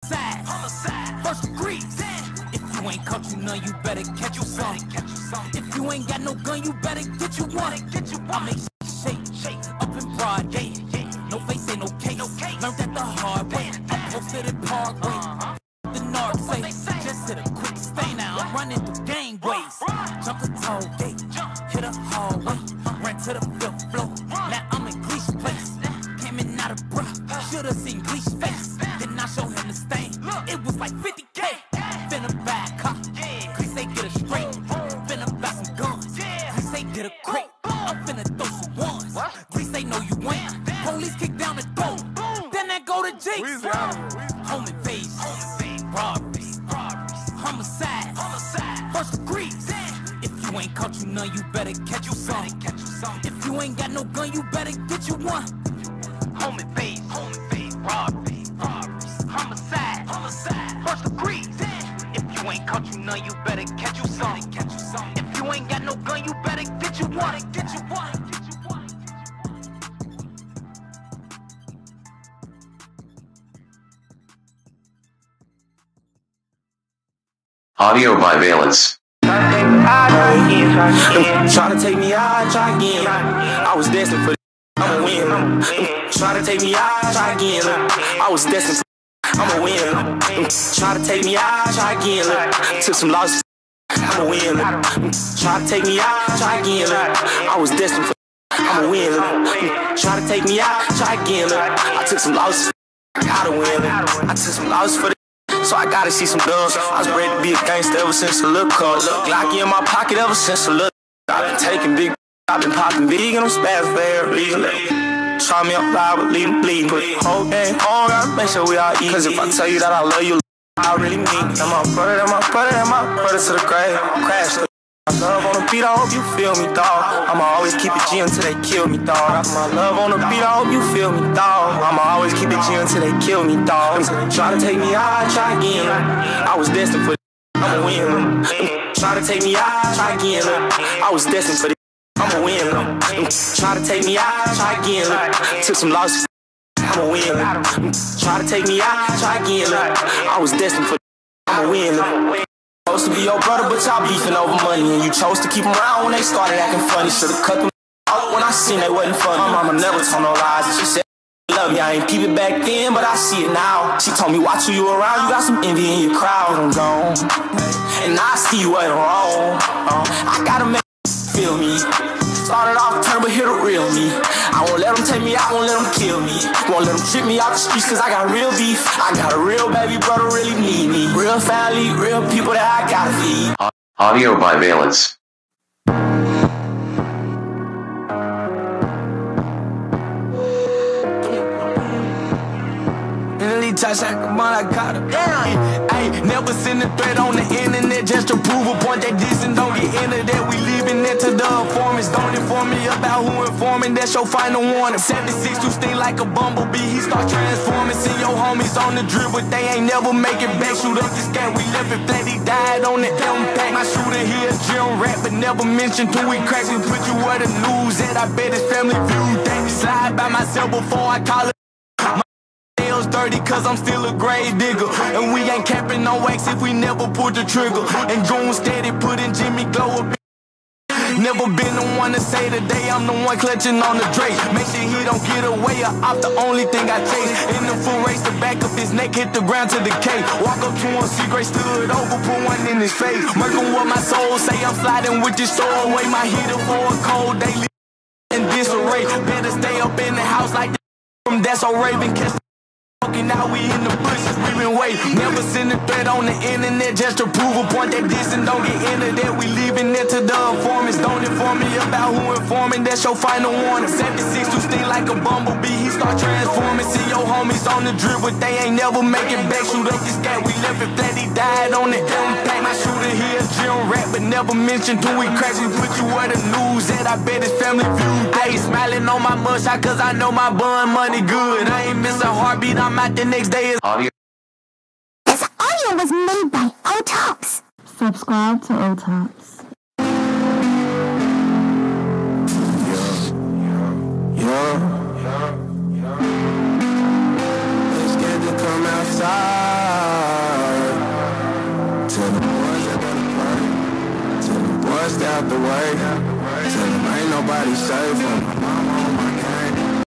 Homicide, first degree. If you ain't caught you none, you better catch you some. If you ain't got no gun, you better get you one. I make shake up in broad day. No face ain't no case. Learned that the hard way. I'm posted at Parkway. The North say just hit a quick stay now. I'm running through gangways. Jump the toll gate, hit a hallway, ran to the fifth floor. Now I'm in Gleesh place. Came in out of breath, shoulda seen Gleesh face. Then I show him the stain. It was like 50K. Finna buy a cop, Gleesh they get a straight. Finna buy some guns, Gleesh they get a crate. I'm finna throw some ones, Gleesh they know you ain't. Police kick down the door, then that go to Jake's. Home invasion, robberies, homicide, first degree. If you ain't caught you none, you better catch you some. If you ain't got no gun, you better get you one. Home invasion, robberies, homicide, first degree. If you ain't caught you none, you better catch you some. If you ain't got no gun, you better get you one. Audio by Valence. Try to take me out, try again. I was destined for I'ma win. Try to take me out, try again. I was destined for I'ma win. Try to take me out, try again. Took some losses, I'ma win. Try to take me out, try again. I was destined for I'ma win. Try to take me out, try again. I took some losses, I gotta win. I took some losses for the so I gotta see some dubs. I was ready to be a gangster ever since a little cuz. Glocky in my pocket ever since a little. I've been taking big, I've been popping big and I'm spaz for every reason. Try me up loud, but leave them bleeding. Put the whole game on, gotta make sure we all eat. Cause if I tell you that I love you, I really mean it. And my brother, and my brother, and my brother to the grave. Crash the my love on the beat, I hope you feel me, dawg. I'ma always keep it G until they kill me, dawg. My love on the beat, I hope you feel me, dawg. I'ma always keep it G until they kill me, dawg. Try to take me out, try again. I was destined for I'ma win. Try to take me out, try again. I was destined for I'ma win. Try to take me out, try again. Took some losses, I'ma win. Try to take me out, try again. I was destined for I'ma win. Supposed to be your brother, but y'all beefing over money. And you chose to keep them around when they started acting funny. Should've cut them out when I seen they wasn't funny. My mama never told no lies, and she said love me. I ain't peep it back then, but I see it now. She told me watch who you around, you got some envy in your crowd. I'm gone, and I see you ain't wrong. I gotta make feel me. Started off turn, but here the real me. I won't let them take me out, won't let them kill me. Won't let them trip me out the streets, cause I got real beef. I got a real baby brother, really need me. Real family, real people that I gotta feed. Audio by Valence. I got her. Ayy, never send a threat on the internet just to prove a point that this and don't get into that. We leaving it to the informants. Don't inform me about who informing. That's your final warning. 76 to sting like a bumblebee. He start transforming. See your homies on the drip, but they ain't never make it back. Shoot up the scat, we left it flat. He died on the impact. My shooter here, Jim rap, but never mentioned till we crack. We put you where the news at. I bet his family view that. Slide by myself before I call it. Dirty cause I'm still a grave digger. And we ain't capping no wax if we never pulled the trigger. And June steady putting Jimmy Glow a bit. Never been the one to say today I'm the one clutching on the Drake. Make sure he don't get away or I'm the only thing I chase. In the full race, the back of his neck hit the ground to decay. Walk up to him, see Gray stood over, put one in his face. Murking what my soul say, I'm sliding with this store away. My heater for a cold daily in disarray. Better stay up in the house like that. That's so Raven catch. Now we in the bushes, we been waiting. Never send a threat on the internet just to prove a point that this and don't get into that. We leaving it to the informants. Don't inform me about who informing. That's your final warning. 76 to sting like a bumblebee. He start transforming. See your homies on the drip, but they ain't never make it back. Shoot up this scat, we left it flat. He died on the impact. My shooter here, Jim rap, but never mentioned till we crack. We put you where the news at. I bet his family view. I ain't smiling on my mugshot cause I know my bun money good. I ain't miss a heartbeat. I'm out the next day is audio. This audio was made by O-Tops. Subscribe to O-Tops. It's scared to come outside. Tell the boys I gotta pray. Tell the boys stay out the way. Tell them ain't nobody safe from my mama.